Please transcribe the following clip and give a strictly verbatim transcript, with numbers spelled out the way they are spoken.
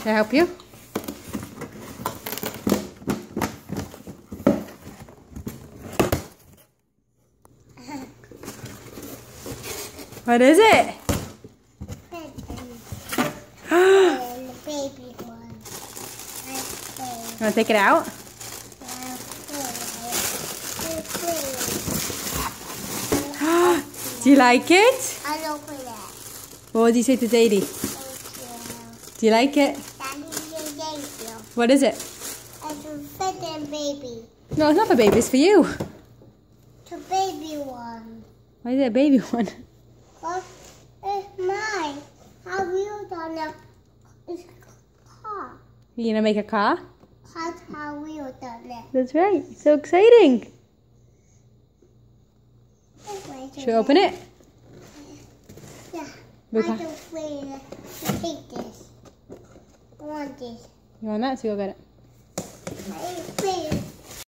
Can I help you? What is it? Baby one. You want to take it out? Do you like it? I don't play that. What did you say to Zadie? Thank you. Do you like it? Daddy, thank you. What is it? It's a fitting baby. No, it's not for baby, it's for you. It's a baby one. Why is it a baby one? What? It's mine. How wheels on it? It's a car. You gonna make a car? Has how wheels on it. That's right. So exciting. Wait a Should we open it? Yeah. We I can- don't wait to take this. I want this. You want that? So you'll get it. I